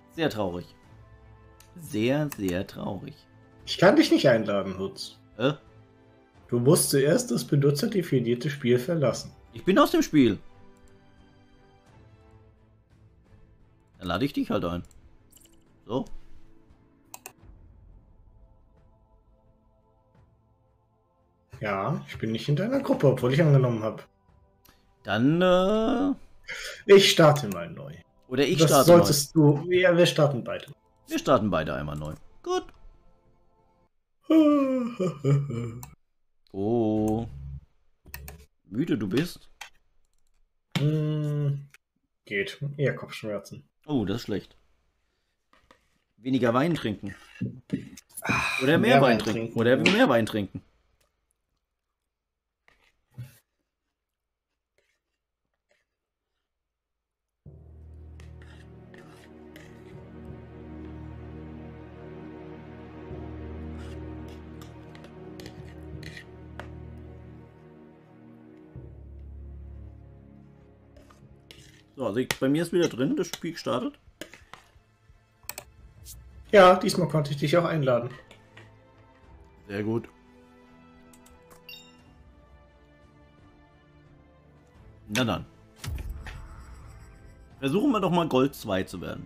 Sehr traurig. Sehr, sehr traurig. Ich kann dich nicht einladen, Hutz. Äh? Du musst zuerst das benutzerdefinierte Spiel verlassen. Ich bin aus dem Spiel. Dann lade ich dich halt ein. So. Ja, ich bin nicht in deiner Gruppe, obwohl ich angenommen habe. Dann, Ich starte mal neu. Oder ich Das starte solltest du. Ja, wir starten beide. Wir starten beide einmal neu. Gut. Oh. Müde du bist? Geht. Eher Kopfschmerzen. Oh, das ist schlecht. Weniger Wein trinken. Ach, Oder mehr Wein trinken. Oder mehr Wein trinken. So, also bei mir ist wieder drin, das Spiel gestartet. Ja, diesmal konnte ich dich auch einladen. Sehr gut. Na dann. Versuchen wir doch mal Gold 2 zu werden.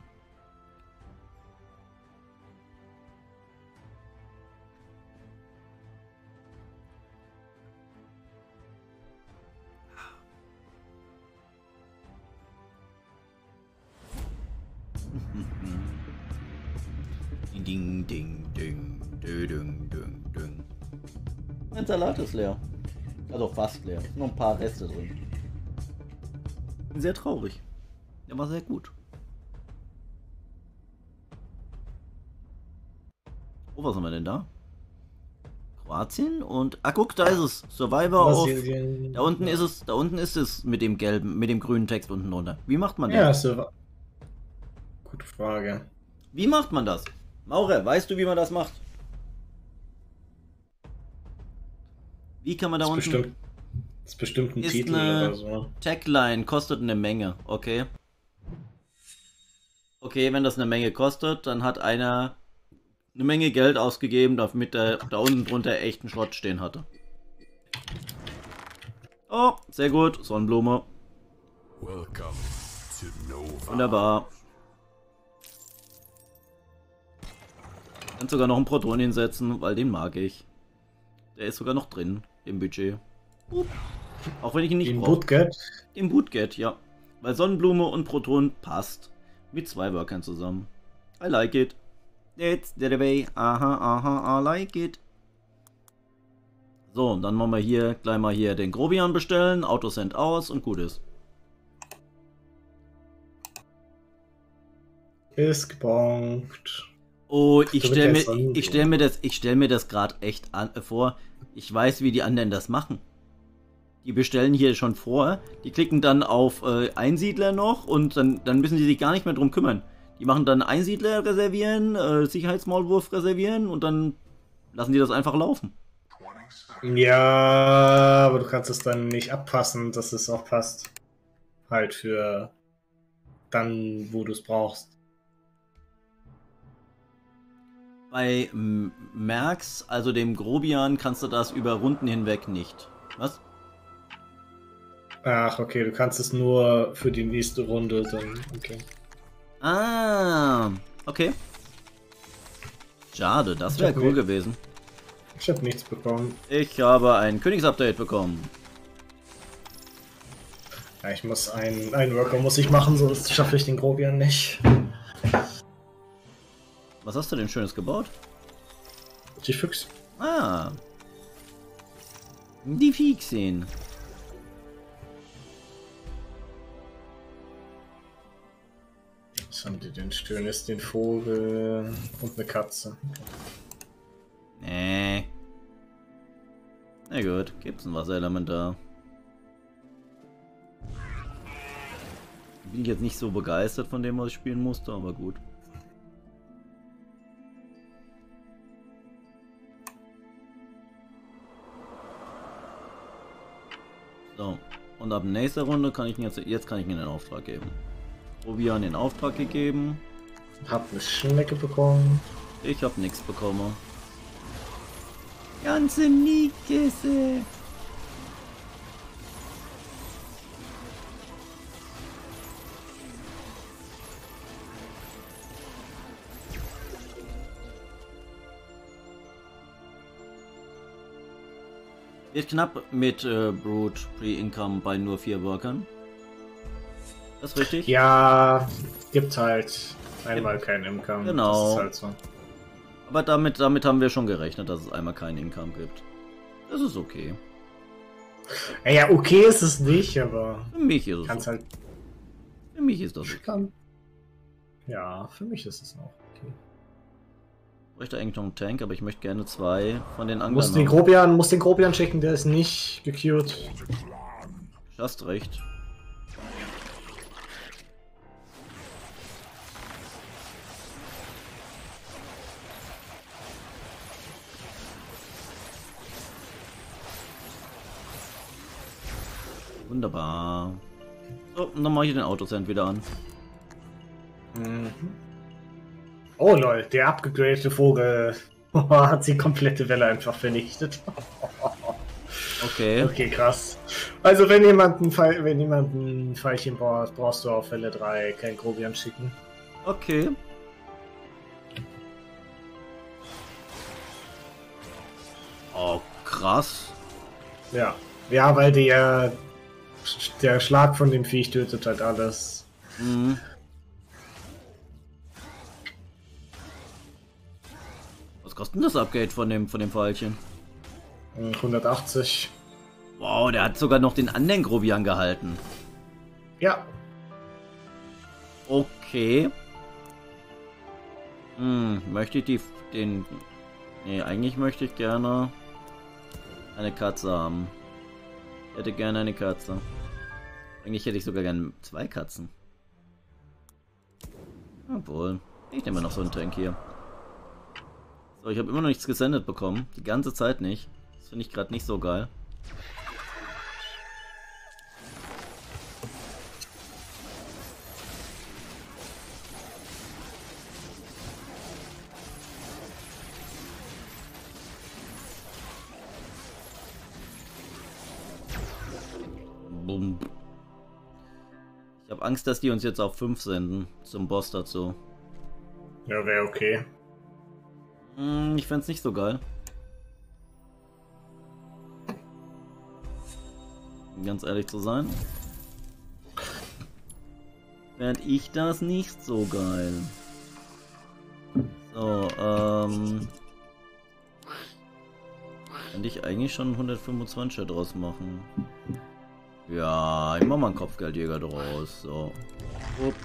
Ding, ding, ding, ding, ding, ding, ding. Mein Salat ist leer. Also fast leer. Noch ein paar Reste drin. Sehr traurig. Der war sehr gut. Oh, was haben wir denn da? Kroatien und... Ah, guck, da ist es. Survivor auf... Da unten ist es. Da unten ist es mit dem gelben, mit dem grünen Text unten drunter. Wie macht man das? Ja, so. Gute Frage. Wie macht man das? Maurer, weißt du, wie man das macht? Wie kann man da unten... Das ist bestimmt ein Titel oder so. Tagline kostet eine Menge, okay? Okay, wenn das eine Menge kostet, dann hat einer eine Menge Geld ausgegeben, damit er da unten drunter echten Schrott stehen hatte. Oh, sehr gut, Sonnenblume. Wunderbar. Kannst sogar noch einen Proton hinsetzen, weil den mag ich. Der ist sogar noch drin im Budget. Auch wenn ich ihn nicht brauche. Bootget? Im Bootget, ja. Weil Sonnenblume und Proton passt. Mit 2 Workern zusammen. I like it. That's the way. Aha, aha, I like it. So, und dann machen wir hier gleich mal hier den Grobian bestellen. Autosend aus und gut ist. Ist gebonkt. Oh, ich stell mir das gerade echt vor. Ich weiß, wie die anderen das machen. Die bestellen hier schon vor, die klicken dann auf Einsiedler noch und dann müssen die sich gar nicht mehr drum kümmern. Die machen dann Einsiedler reservieren, Sicherheitsmaulwurf reservieren und dann lassen die das einfach laufen. Ja, aber du kannst es dann nicht abpassen, dass es auch passt. Halt für dann, wo du es brauchst. Bei Merx, also dem Grobian, kannst du das über Runden hinweg nicht. Was? Ach, okay, du kannst es nur für die nächste Runde dann. Okay. Ah, okay. Schade, das wäre cool gewesen. Ich habe nichts bekommen. Ich habe ein Königsupdate bekommen. Ja, ich muss einen Worker muss ich machen, sonst schaffe ich den Grobian nicht. Was hast du denn Schönes gebaut? Die Füchse. Ah. Die Füchsin. Was haben die denn Schönes? Den Vogel und eine Katze. Nee. Na gut, gibt's ein Wasserelement da. Bin ich jetzt nicht so begeistert von dem, was ich spielen musste, aber gut. So, und ab nächster Runde kann ich ihn jetzt kann ich ihn in Auftrag geben. Probian in Auftrag gegeben. Hab eine Schnecke bekommen. Ich hab nichts bekommen. Ganze Nikisse. Wird knapp mit Brute Pre-Income bei nur 4 Workern. Das ist richtig? Ja, gibt halt einmal kein Income. Genau. Das ist halt so. Aber damit haben wir schon gerechnet, dass es einmal kein Income gibt. Das ist okay. Ja, okay ist es nicht, aber... Für mich ist es kann's okay. Halt... Für mich ist das okay. Ja, für mich ist es auch okay. Ich bräuchte eigentlich noch einen Tank, aber ich möchte gerne 2 von den anderen. Muss den Grobian schicken, der ist nicht gecued. Du hast recht. Wunderbar. So, und dann mache ich den Autosend wieder an. Mhm. Oh lol, der abgegradete Vogel hat die komplette Welle einfach vernichtet. Okay. Okay, krass. Also wenn jemand ein Pfeilchen braucht, brauchst du auf Welle 3 kein Grobian schicken. Okay. Oh, krass. Ja. Ja, weil der Schlag von dem Viech tötet halt alles. Mhm. Was kostet denn das Upgrade von dem Pfeilchen? 180. Wow, der hat sogar noch den anderen Grobian gehalten. Ja. Okay. Möchte ich den... Nee, eigentlich möchte ich gerne eine Katze haben. Ich hätte gerne eine Katze. Eigentlich hätte ich sogar gerne 2 Katzen. Obwohl, ich nehme noch so einen Tank hier. So, ich habe immer noch nichts gesendet bekommen. Die ganze Zeit nicht. Das finde ich gerade nicht so geil. Bumm. Ich habe Angst, dass die uns jetzt auf 5 senden. Zum Boss dazu. Ja, wäre okay. Ich fände es nicht so geil. Um ganz ehrlich zu sein. Fände ich das nicht so geil. So, könnte ich eigentlich schon 125er draus machen. Ja, ich mach mal einen Kopfgeldjäger draus. So. Upp.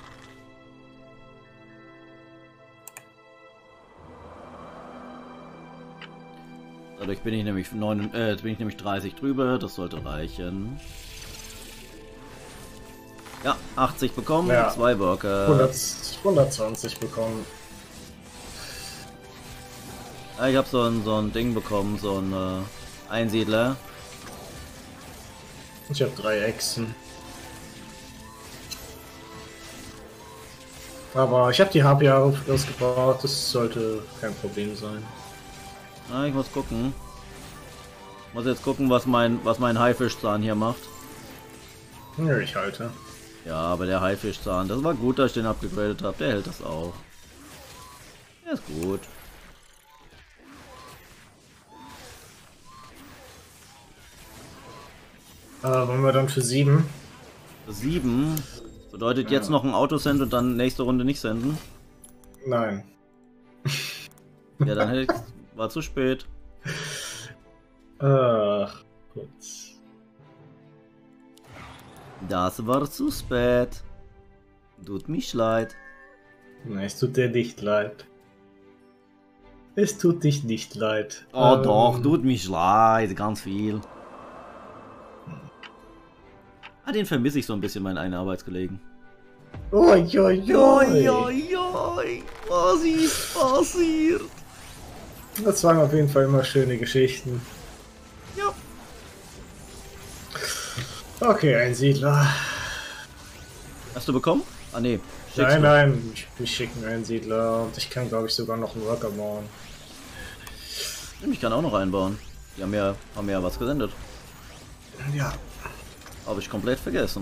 Dadurch bin ich nämlich jetzt bin ich nämlich 30 drüber, das sollte reichen. Ja, 80 bekommen, ja, 2 Worker. 120 bekommen. Ja, ich habe so ein Ding bekommen, so ein Einsiedler. Ich habe 3 Echsen. Aber ich habe die HP ausgebaut, das sollte kein Problem sein. Na, ich muss gucken. Ich muss jetzt gucken, was mein Haifischzahn hier macht. Nö, ich halte. Ja, aber der Haifischzahn, das war gut, dass ich den abgegradet habe. Der hält das auch. Der ist gut. Wollen wir dann für 7? 7 bedeutet jetzt noch ein Autosend und dann nächste Runde nicht senden? Nein. Ja, dann hätte ich... War zu spät. Ach, gut. Das war zu spät. Tut mich leid. Nein, es tut dir nicht leid. Es tut dich nicht leid. Oh doch, tut mich leid, ganz viel. Ah, den vermisse ich so ein bisschen, meinen einen Arbeitskollegen. Oi, oi, oi. Oi, oi, was ist passiert? Das waren auf jeden Fall immer schöne Geschichten. Ja. Okay, ein Siedler. Hast du bekommen? Ah ne, Nein, ich schicke einen Siedler und ich kann, glaube ich, sogar noch einen Worker bauen. Ich kann auch noch einbauen. Die haben ja was gesendet. Ja. Habe ich komplett vergessen.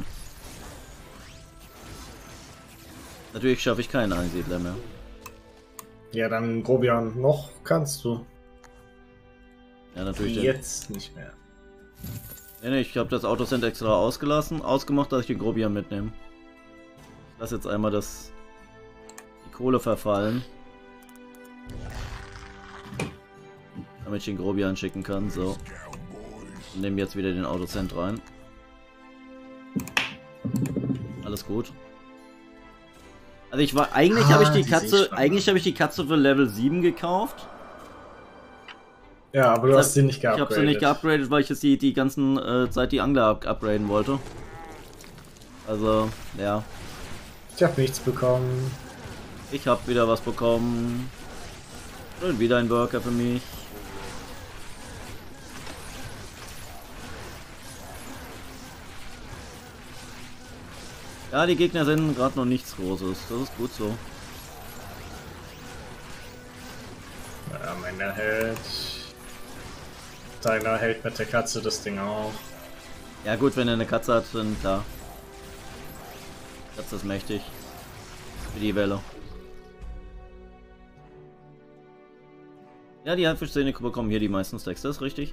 Natürlich schaffe ich keinen Einsiedler mehr. Ja, dann Grobian noch kannst du. Ja, natürlich. Jetzt nicht mehr. Nee, ich habe das Autocent extra ausgemacht, dass ich den Grobian mitnehme. Ich lasse jetzt einmal die Kohle verfallen. Damit ich den Grobian schicken kann, so. Und nehme jetzt wieder den Autocent rein. Alles gut. Also eigentlich habe ich die Katze für Level 7 gekauft. Ja, aber du hast sie nicht geupgradet. Ich habe sie nicht geupgradet, weil ich jetzt die ganzen Zeit die Angler upgraden wollte. Also, ja. Ich habe nichts bekommen. Ich habe wieder was bekommen. Und wieder ein Worker für mich. Ja, die Gegner sind gerade noch nichts Großes. Das ist gut so. Ja, meiner hält. Deiner hält mit der Katze das Ding auch. Ja gut, wenn er eine Katze hat, dann klar. Katze ist mächtig. Für die Welle. Ja, die Haifischszene bekommen hier die meisten Stacks, das ist richtig.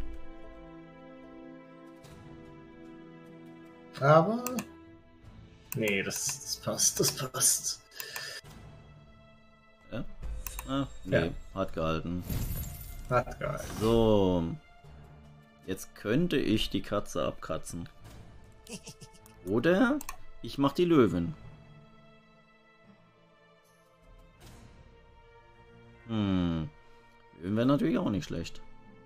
Aber... Nee, das passt, das passt. Ja? Ah, nee, ja. Hat gehalten. Hat gehalten. So. Jetzt könnte ich die Katze abkratzen. Oder ich mach die Löwen. Löwen wäre natürlich auch nicht schlecht.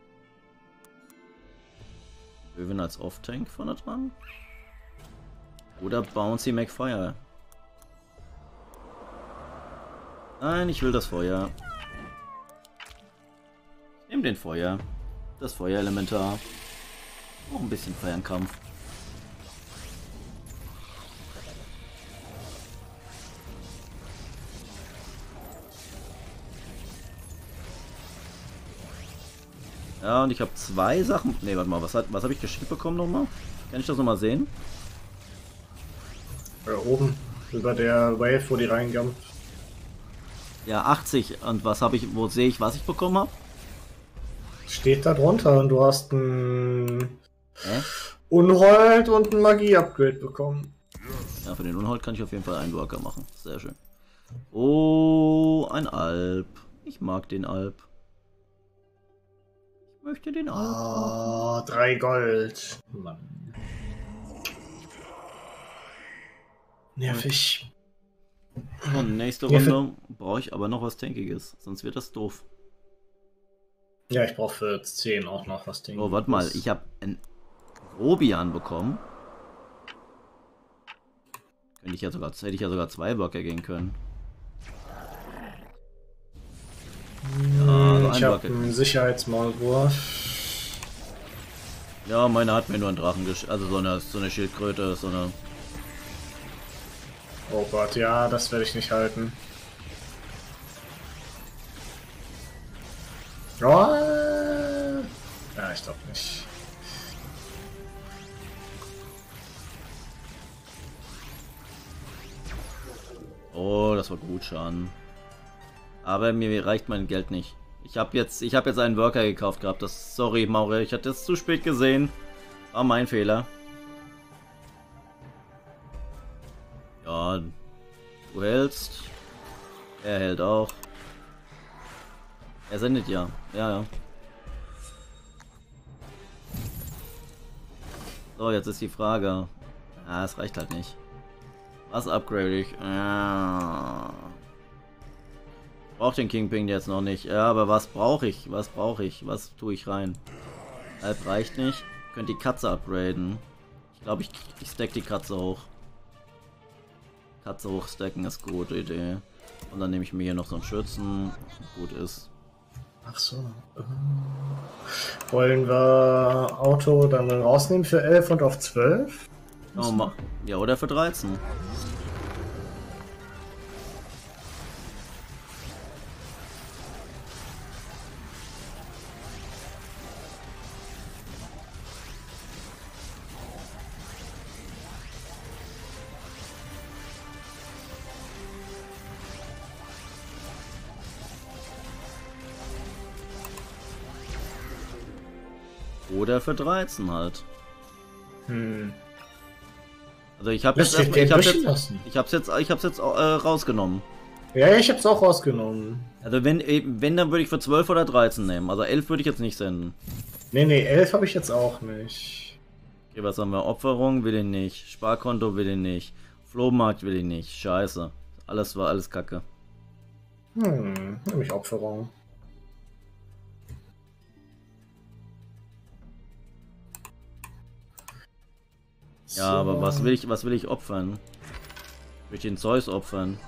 Löwen als Off-Tank vorne dran. Oder Bouncy McFire. Nein, ich will das Feuer. Ich nehme den Feuer. Das Feuerelementar. Auch ein bisschen Fernkampf. Ja, und ich habe 2 Sachen. Ne, warte mal, was habe ich geschickt bekommen nochmal? Kann ich das nochmal sehen? Oben, über der Wave, wo die reinkommt. Ja, 80. Und was habe ich, wo sehe ich, was ich bekommen habe? Steht da drunter und du hast ein Unhold und ein Magie-Upgrade bekommen. Ja, für den Unhold kann ich auf jeden Fall einen Worker machen. Sehr schön. Oh, ein Alp. Ich mag den Alp. Ich möchte den Alp. Oh, 3 Gold. Mann. Nervig. Und nächste Runde brauche ich aber noch was Tankiges, sonst wird das doof. Ja, ich brauche für 10 auch noch was Tankiges. Oh, warte mal, ich habe einen Grobian bekommen. Hätte ich ja sogar 2 Worker gehen können. Ja, ich habe einen Sicherheitsmaulwurf. Ja, meine hat mir nur einen Drachen geschickt, also so eine Schildkröte, so eine... Oh Gott, ja, das werde ich nicht halten. Oh, ja, ich glaube nicht. Oh, das war gut schon. Aber mir reicht mein Geld nicht. Ich habe jetzt einen Worker gekauft gehabt. Sorry, Maure, ich hatte es zu spät gesehen. War mein Fehler. Ja, du hältst. Er hält auch. Er sendet ja. Ja. So, jetzt ist die Frage. Ah, es reicht halt nicht. Was upgrade ich? Brauche den Kingpin jetzt noch nicht. Ja, aber was brauche ich? Was tue ich rein? Halb reicht nicht. Könnt die Katze upgraden. Ich glaube, ich stack die Katze hoch. Katze hochstacken ist eine gute Idee. Und dann nehme ich mir hier noch so einen Schützen. Gut ist. Ach so. Wollen wir Auto dann rausnehmen für 11 und auf 12? Oh, ja, oder für 13. Oder für 13 halt. Hm. Also ich habe jetzt, ich hab's jetzt rausgenommen. Ja, ich hab's auch rausgenommen. Also wenn dann würde ich für 12 oder 13 nehmen. Also 11 würde ich jetzt nicht senden. Nee, 11 habe ich jetzt auch nicht. Okay, was haben wir? Opferung will ich nicht. Sparkonto will ich nicht. Flohmarkt will ich nicht. Scheiße. Alles war alles Kacke. Nämlich Opferung. Ja, so. Aber was will ich opfern? Will ich den Zeus opfern?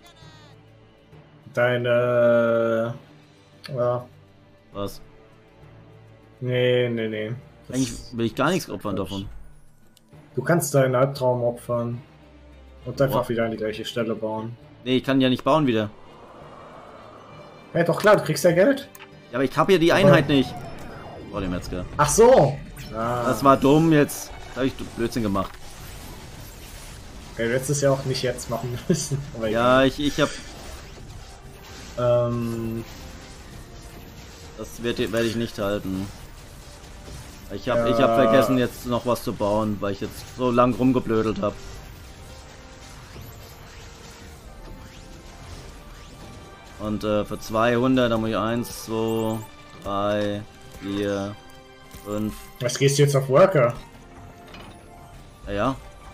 Deine... Ja. Was? Nee. Eigentlich will ich gar nichts opfern davon. Du kannst deinen Albtraum opfern. Und einfach wieder an die gleiche Stelle bauen. Nee, ich kann ja nicht bauen wieder. Ja, doch klar, du kriegst ja Geld. Ja, aber ich habe ja die Einheit nicht. Oh, den Metzger. Ach so! Das war dumm jetzt. Da habe ich Blödsinn gemacht. Ja, du hättest es ja auch nicht jetzt machen müssen. Aber ja, ich habe... Das werde ich nicht halten. Ich habe vergessen jetzt noch was zu bauen, weil ich jetzt so lang rumgeblödelt habe. Und für 200, da muss ich 1, 2, 3, 4, 5. Was gehst du jetzt auf Worker? Ja.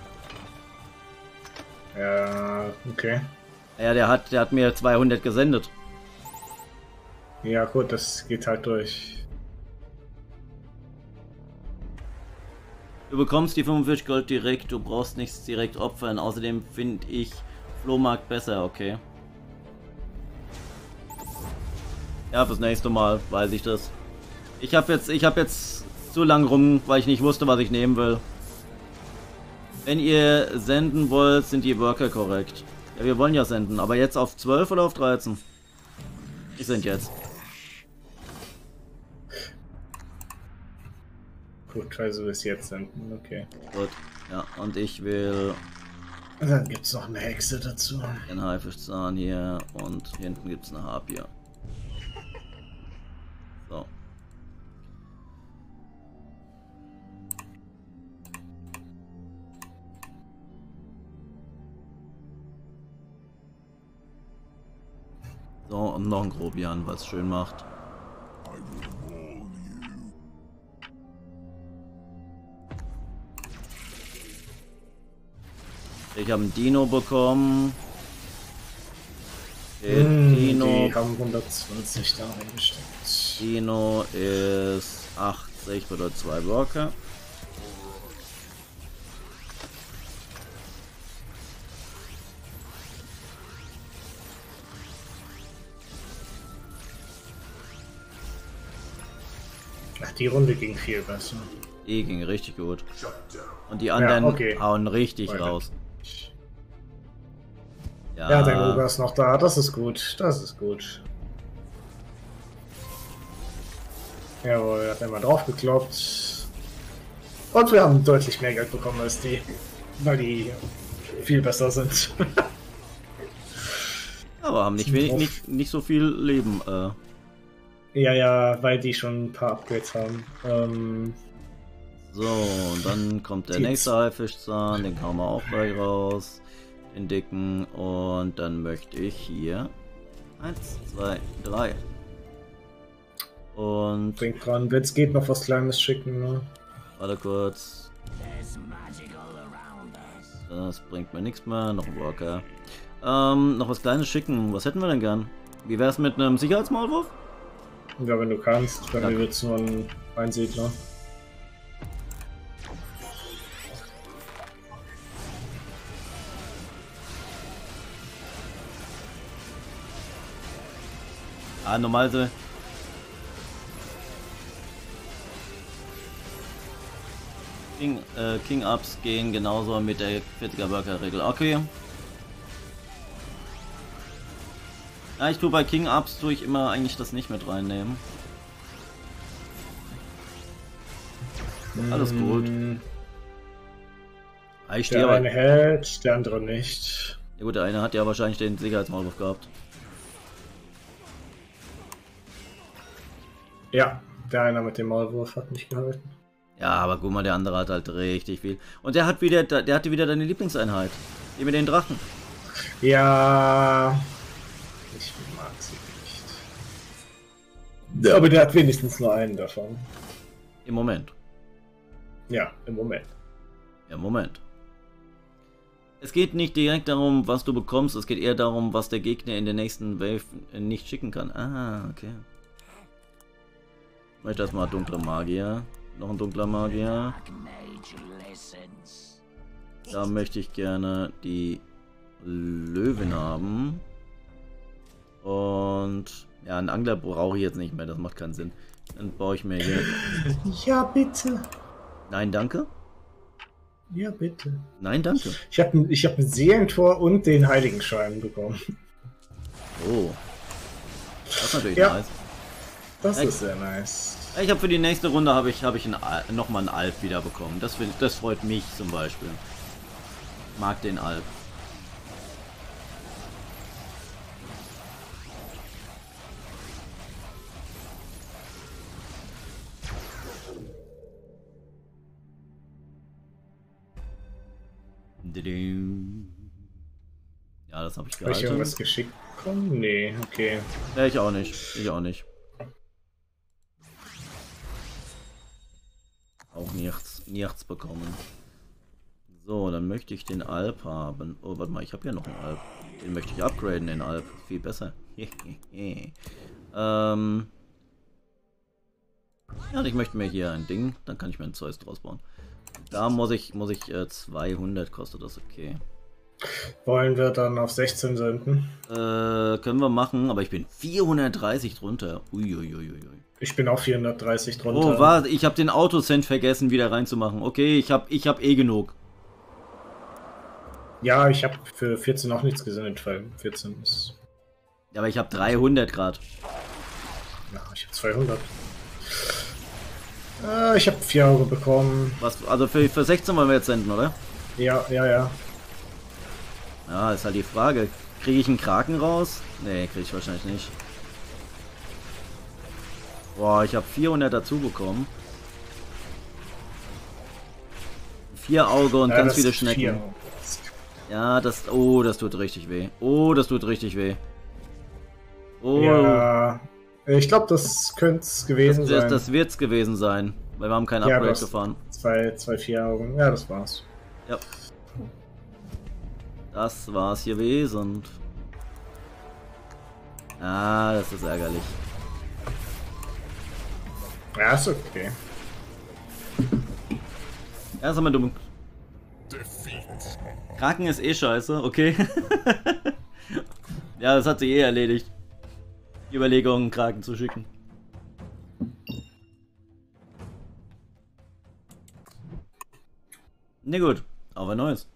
Ja, okay. Ja, der hat mir 200 gesendet. Ja gut, das geht halt durch. Du bekommst die 45 Gold direkt, du brauchst nichts direkt opfern. Außerdem finde ich Flohmarkt besser, okay. Ja, fürs nächste Mal weiß ich das. Ich habe jetzt zu lang rum, weil ich nicht wusste, was ich nehmen will. Wenn ihr senden wollt, sind die Worker korrekt. Ja, wir wollen ja senden, aber jetzt auf 12 oder auf 13? Ich sende jetzt. Gut, also bis jetzt senden, okay. Gut, ja, und ich will... Und dann gibt's noch eine Hexe dazu. Den Haifischzahn hier und hier hinten gibt's eine Harpie. So. So, und noch ein Grobian, was schön macht. Ich habe einen Dino bekommen. Dino, die haben 120 da reingesteckt. Dino ist 80, bedeutet 2 Worker. Ach, die Runde ging viel besser. Die ging richtig gut. Und die anderen hauen richtig raus. Ja, dein Oger ist noch da, das ist gut, das ist gut. Jawohl, er hat einmal drauf gekloppt. Und wir haben deutlich mehr Geld bekommen als die, weil die viel besser sind. Aber haben nicht so viel Leben. Ja, weil die schon ein paar Upgrades haben. So, und dann kommt der nächste Haifischzahn, den kann man auch gleich raus. Den dicken, und dann möchte ich hier 1, 2, 3. Und... Denkt dran, wenn es geht, noch was Kleines schicken, ne? Warte kurz. Das bringt mir nichts mehr, noch ein Worker. Noch was Kleines schicken, was hätten wir denn gern? Wie wär's mit einem Sicherheitsmaulwurf? Ja, wenn du kannst, bei mir wird's nur ein Einsiedler. Ah, normal so. King-Ups gehen genauso mit der 40er Worker-Regel. Okay. Ja, ich tue bei King-Ups tue ich immer eigentlich das nicht mit reinnehmen. Alles gut. Der eine hält, der andere nicht. Ja gut, der eine hat ja wahrscheinlich den Sicherheitsmaulwurf gehabt. Ja, Der einer mit dem Maulwurf hat nicht gehalten. Ja, aber guck mal, der andere hat halt richtig viel. Und der hatte wieder deine Lieblingseinheit. Die mit den Drachen. Ja. Ich mag sie nicht. Aber der hat wenigstens nur einen davon. Im Moment. Ja, im Moment. Im Moment. Es geht nicht direkt darum, was du bekommst, es geht eher darum, was der Gegner in der nächsten Wave nicht schicken kann. Ah, okay. Ich möchte erstmal dunkle Magier. Noch ein dunkler Magier. Da möchte ich gerne die Löwen haben. Und ja, einen Angler brauche ich jetzt nicht mehr, das macht keinen Sinn. Dann baue ich mir hier. Ja, bitte. Nein, danke. Ja, bitte. Nein, danke. Ich hab ein Seelentor und den Heiligenschein bekommen. Oh. Das ist natürlich ja, nice. Das ist sehr nice. Ich habe für die nächste Runde nochmal einen Alp wieder bekommen. Das freut mich zum Beispiel. Mag den Alp. Ja, das habe ich gehalten. Habe ich irgendwas geschickt bekommen? Nee, okay. Ja, ich auch nicht. Ich auch nicht. Auch nichts bekommen. So, dann möchte ich den Alp haben. Oh, warte mal, ich habe ja noch einen Alp. Den möchte ich upgraden, den Alp. Viel besser. Ja, ich möchte mir hier ein Ding. Dann kann ich mir ein Zeus draus bauen. Da muss ich 200 kostet das, okay. Wollen wir dann auf 16 senden? Können wir machen, aber ich bin 430 drunter. Uiuiuiui. Ich bin auch 430 drunter. Oh, warte, ich habe den Autocent vergessen wieder reinzumachen. Okay, ich hab eh genug. Ja, ich habe für 14 auch nichts gesendet, weil 14 ist... Ja, aber ich habe 300 Grad. Ja, ich habe 200. Ich habe 4 Euro bekommen. Was, also für 16 wollen wir jetzt senden, oder? Ja. Ja, ist halt die Frage. Kriege ich einen Kraken raus? Nee, kriege ich wahrscheinlich nicht. Boah, ich habe 400 dazu bekommen. 4 Auge und ganz viele Schnecken. 4. Ja, das... Oh, das tut richtig weh. Oh, das tut richtig weh. Oh. Ja, ich glaube, das könnte es gewesen sein. Das wird's gewesen sein, weil wir haben kein Upgrade gefahren. 2 4 Augen. Ja, das war's. Ja. Das war's gewesen. Ah, das ist ärgerlich. Ja, ist okay. Ja, ist aber dumm. Kraken ist eh scheiße, okay. Ja, das hat sich eh erledigt. Die Überlegung, Kraken zu schicken. Na gut, auf ein neues.